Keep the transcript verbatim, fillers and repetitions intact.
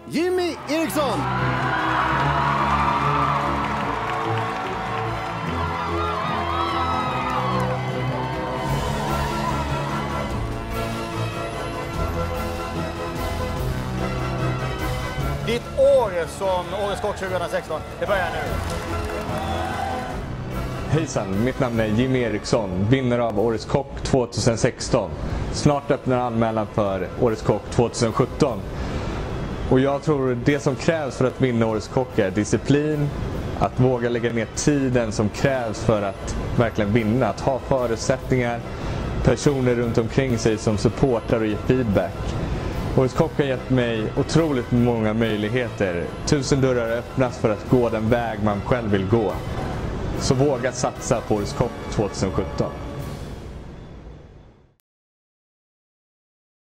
Jimmy Eriksson. Ditt år som Årets Kock tjugohundrasexton, det börjar nu. Hejsan, mitt namn är Jimmy Eriksson, vinnare av Årets Kock tjugohundrasexton. Snart öppnar anmälan för Årets Kock tjugohundrasjutton. Och jag tror det som krävs för att vinna Årets Kock är disciplin, att våga lägga ner tiden som krävs för att verkligen vinna, att ha förutsättningar, personer runt omkring sig som supportar och ger feedback. Årets Kock har gett mig otroligt många möjligheter. Tusen dörrar öppnas för att gå den väg man själv vill gå. Så våga satsa på Årets Kock tjugohundrasjutton.